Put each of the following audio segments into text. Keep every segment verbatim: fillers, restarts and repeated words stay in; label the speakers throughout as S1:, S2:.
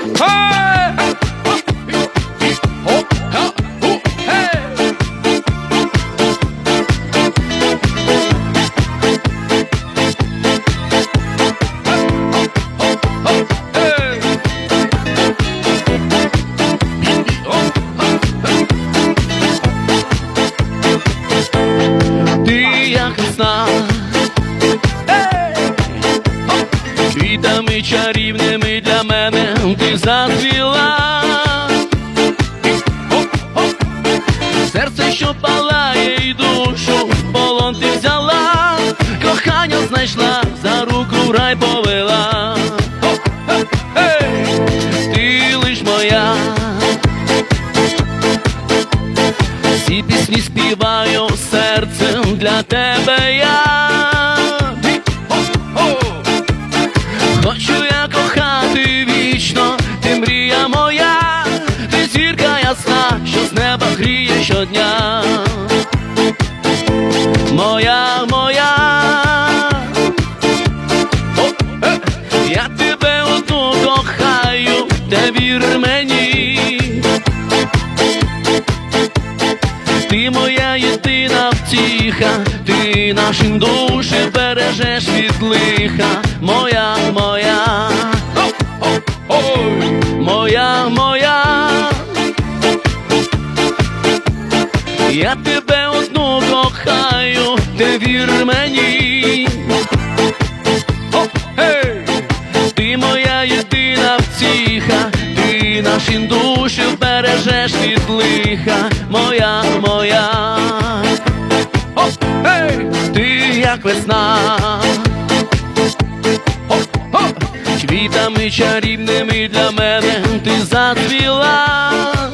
S1: Квітами чарівними для мене ти зацвіла. Серце, що палає, і душу в полон ти взяла. Кохання знайшла, за руку в рай повела. Ти лиш моя. Всі пісні співаю серцем для тебе я. Хочу я кохати вічно, ти мрія моя, ти зірка ясна, що з неба гріє щодня. Моя, моя, О, е. Я тебе одну кохаю, те вір мені. Ти моя єдина втіха, ти нашим душі бережеш від лиха. Моя, моя, моя, моя, я тебе одну кохаю, ти вір мені. Ти моя єдина втіха, ти нашим душі бережеш від лиха. Моя, моя, ти як весна. Квітами чарівними для мене ти зацвіла.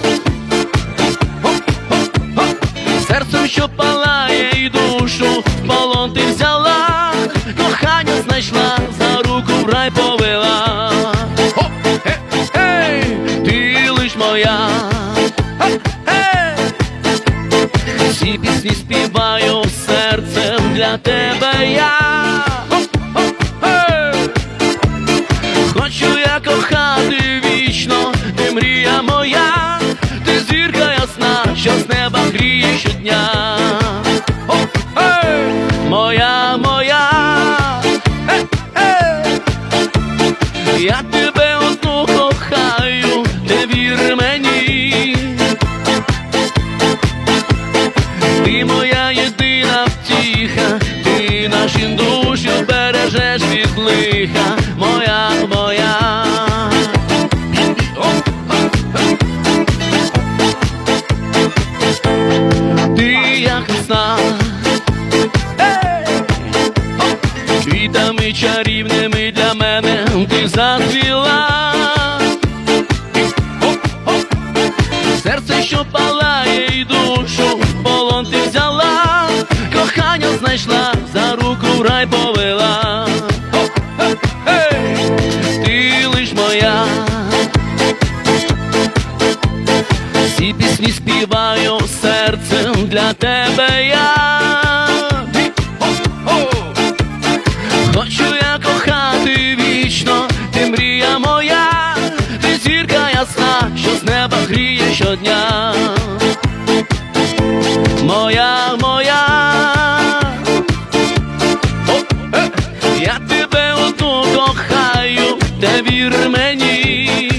S1: Серцем, що палає, і душу в полон ти взяла. Кохання знайшла, за руку в рай повела. Ти лиш моя. Всі пісні співаю серцем для тебе я. Хочу я кохати вічно, ти мрія моя, ти зірка ясна, що з неба гріє щодня. Моя, моя, я тебе одну кохаю, ти вір мені. Ти моя єдина втіха, ти наші душі бережеш від лиха. Моя, моя, ти як весна. Квітами чарівними для мене ти зацвіла. Серце, що палає, і душу в полон ти взяла. Кохання знайшла, за руку в рай повела. Ти лиш моя. Всі пісні співаю серцем для тебе я. Хочу я кохати вічно, ти мрія моя, ти зірка ясна, що з неба гріє щодня. Моя, моя, я тебе одну кохаю, те вір мені.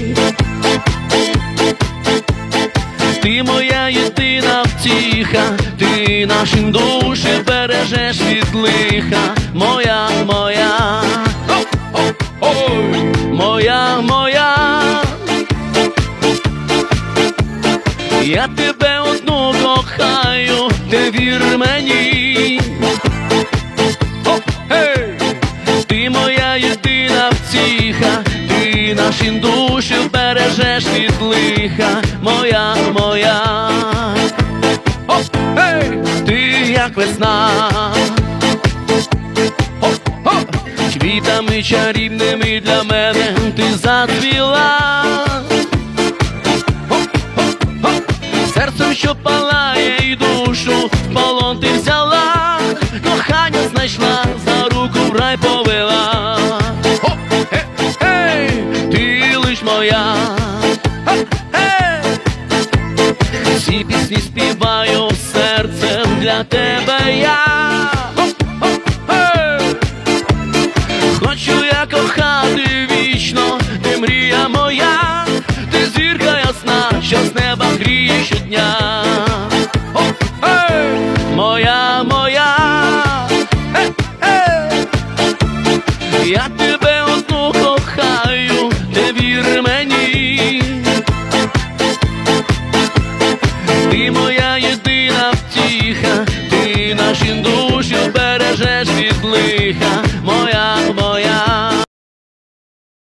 S1: Ти моя єдина втіха, ти нашим душі бережеш від лиха. Моя, моя, моя, моя, я тебе одну кохаю, ти вір мені. Ти моя єдина втіха, ти нашим душі бережеш від лиха. Моя, моя, ти як весна. Квітами чарівними для мене ти зацвіла. Серцем, що палає, і душу в полон ти взяла. Кохання знайшла, за руку в рай повела. Ти лиш твоя. Ці пісні співаю серцем для тебе я.